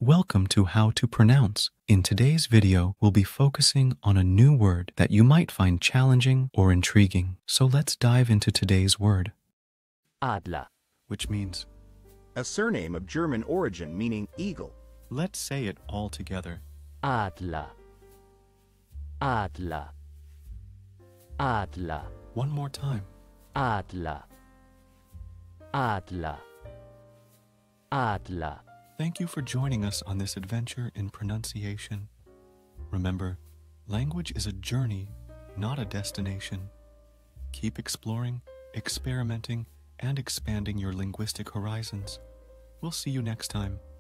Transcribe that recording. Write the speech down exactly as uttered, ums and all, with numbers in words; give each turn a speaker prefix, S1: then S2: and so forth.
S1: Welcome to How to Pronounce. In today's video, we'll be focusing on a new word that you might find challenging or intriguing. So let's dive into today's word.
S2: Adler,
S1: Which means,
S3: A surname of German origin meaning eagle.
S1: let's say it all together.
S2: Adler, Adler, Adler,
S1: One more time.
S2: Adler, Adler, Adler.
S1: Thank you for joining us on this adventure in pronunciation. Remember, language is a journey, not a destination. Keep exploring, experimenting, and expanding your linguistic horizons. We'll see you next time.